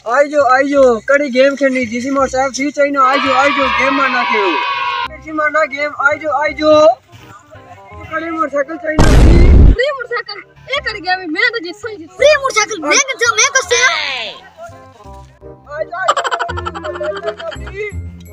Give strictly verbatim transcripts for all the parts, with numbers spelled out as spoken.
आई जो आई जो कड़ी गेम खेलनी जिसी मोटरसाइकिल फ्री चाहिए ना आई जो आई जो गेम मारना खेलो किसी मारना गेम आई जो आई जो कड़ी मोटरसाइकिल चाहिए ना फ्री मोटरसाइकिल ए कर गया मैं तो जिस फ्री मोटरसाइकिल मैं जो मैं कैसे आई जो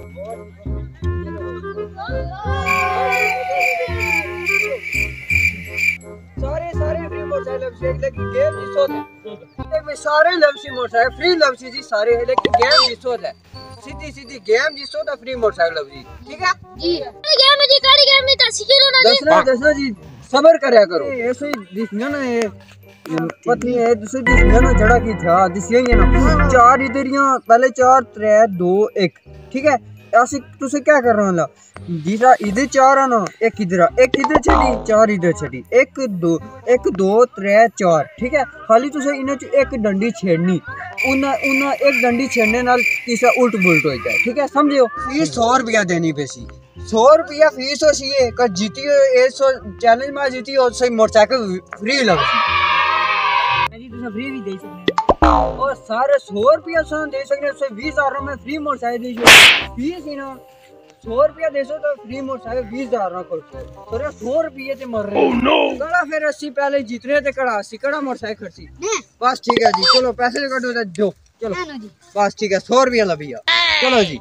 सारे सारे फ्री मोटरसाइकिल लेकिन गेम जिसो है में सारे लवसी मोटरसाइकिल फ्री लवसी जी सारे है लेकिन गेम जिसो है सीधी सीधी गेम जिसो दा फ्री मोटरसाइकिल लवसी ठीक है जी गेम में जी कड़ी गेम में तो सिखलो ना जी दसना दसना जी सब्र करया करो ऐसे ही दिखना ना ये पत्नी है दूसरी दिखना ना जड़ा की था दिस यही है ना चार इधरियां पहले चार त्रै दो एक ठीक है ऐसे तुसे क्या कर रहा है जीरा इधर चार है ना एक इधर एक इधर छड़ी चार इधर छड़ी एक दो एक दो त्रै चार ठीक है खाली तुसे इन्हें एक डंडी छेड़नी उन्हें उन्हें एक डंडी छेड़ने नाल तीसरा उल्ट बुलट हो जाए ठीक है समझो फीस सौ रुपया देनी पैसी सौ रुपया फीस हो सी कर जीती हो सौ चैलेंज में जीती हो सही मोटरसाइकिल फ्री लग फ्री भी दे सकते और सारे सौ रुपया सो दे सकते सौ बीस हजार में फ्री मोटरसाइकिल दे फीस ही ना सौ रुपया दे सो तो फ्री मोटरसाइकिल बीस हजार ना कर सो सौ रुपये ते मर रहे कड़ा फिर अस्सी पहले जीतने थे कड़ा अस्सी कड़ा मोटरसाइकिल खर्ची बस ठीक है जी चलो पैसे कटो तो दो चलो बस ठीक है सौ रुपया ला भैया चलो जी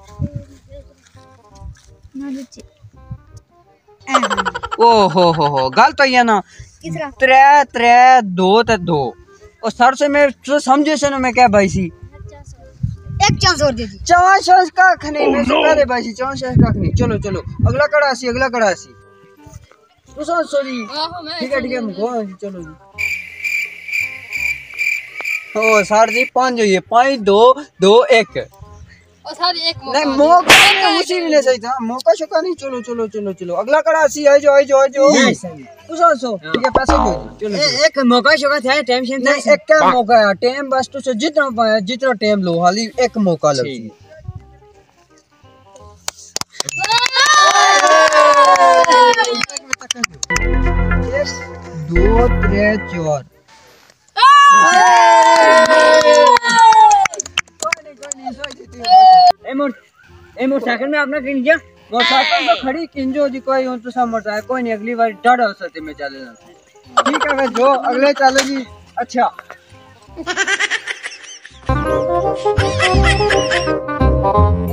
ओ हो हो हो गल तो ये ना त्रै त्रै दो ते दो और सर से मैं तो समझे से ना मैं क्या भाई सी एक चांस और दे दी चार चांस का खने में से पहले भाई सी चार चांस का खने चलो चलो अगला कड़ा सी अगला कड़ा सी तो सो सॉरी ठीक है ठीक है मुको चलो जी ओ सर जी पांच जो ये पांच दो दो एक और सर एक मौका नहीं मौका नहीं उसी में ले सही था मौका शौका नहीं चलो चलो चलो चलो अगला कड़ा सी आई जो आई जो आई जो तो सो सो ठीक है पैसे दो चलो एक मौका शौका था टाइम से नहीं एक क्या मौका है टाइम बस तो से जितना पाया जितना टाइम लो हाली एक मौका लो दो त्रै चार मोटरसाइकिल में आपने किन दिया मोटरसाइकिल तो खड़ी किंजो जी कोई तो सब मोटरसाइकिल कोई नहीं अगली बार डर हो सकते में चले जाते ठीक है जो अगले चलो जी अच्छा